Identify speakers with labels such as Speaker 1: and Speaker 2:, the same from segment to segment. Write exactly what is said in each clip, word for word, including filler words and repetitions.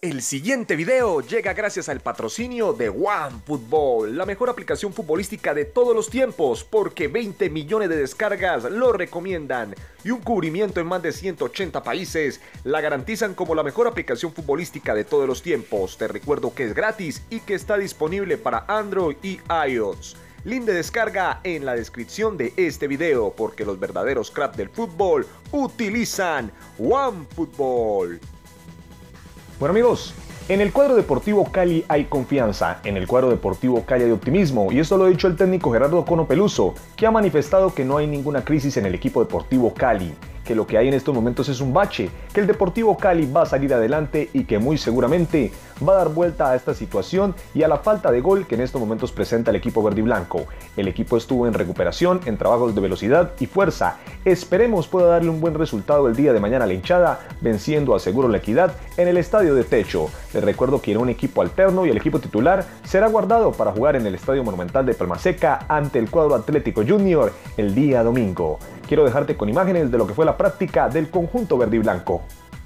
Speaker 1: El siguiente video llega gracias al patrocinio de OneFootball, la mejor aplicación futbolística de todos los tiempos, porque veinte millones de descargas lo recomiendan y un cubrimiento en más de ciento ochenta países la garantizan como la mejor aplicación futbolística de todos los tiempos. Te recuerdo que es gratis y que está disponible para Android y iOS. Link de descarga en la descripción de este video, porque los verdaderos cracks del fútbol utilizan OneFootball.
Speaker 2: Bueno amigos, en el cuadro deportivo Cali hay confianza, en el cuadro deportivo Cali hay optimismo, y esto lo ha dicho el técnico Gerardo Cono Peluso, que ha manifestado que no hay ninguna crisis en el equipo deportivo Cali, que lo que hay en estos momentos es un bache, que el Deportivo Cali va a salir adelante y que muy seguramente va a dar vuelta a esta situación y a la falta de gol que en estos momentos presenta el equipo verde y blanco. El equipo estuvo en recuperación, en trabajos de velocidad y fuerza. Esperemos pueda darle un buen resultado el día de mañana a la hinchada, venciendo a Seguro La Equidad en el estadio de techo. Les recuerdo que irá un equipo alterno y el equipo titular será guardado para jugar en el Estadio Monumental de Palmaseca ante el cuadro Atlético Junior el día domingo. Quiero dejarte con imágenes de lo que fue la práctica del conjunto verde y blanco.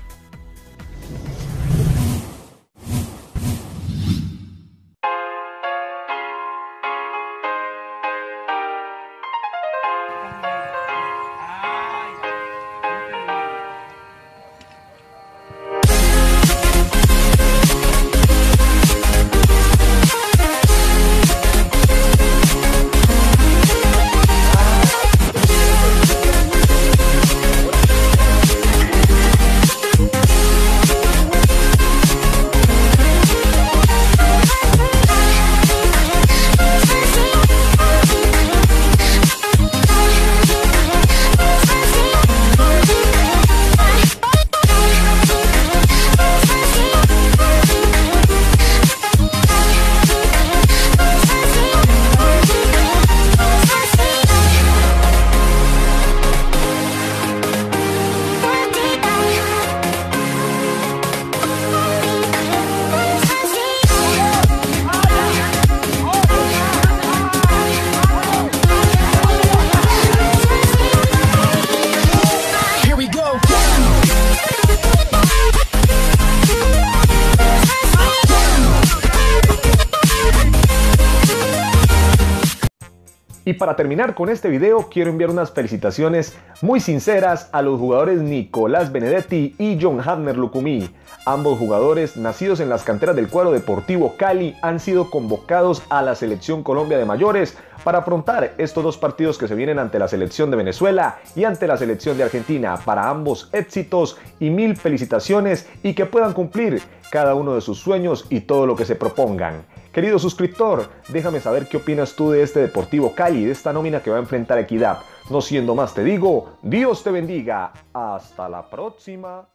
Speaker 2: Y para terminar con este video, quiero enviar unas felicitaciones muy sinceras a los jugadores Nicolás Benedetti y John Hafner Lucumí. Ambos jugadores, nacidos en las canteras del cuadro deportivo Cali, han sido convocados a la Selección Colombia de mayores para afrontar estos dos partidos que se vienen ante la selección de Venezuela y ante la selección de Argentina. Para ambos éxitos y mil felicitaciones, y que puedan cumplir cada uno de sus sueños y todo lo que se propongan. Querido suscriptor, déjame saber qué opinas tú de este Deportivo Cali, de esta nómina que va a enfrentar a Equidad. No siendo más te digo, Dios te bendiga. Hasta la próxima.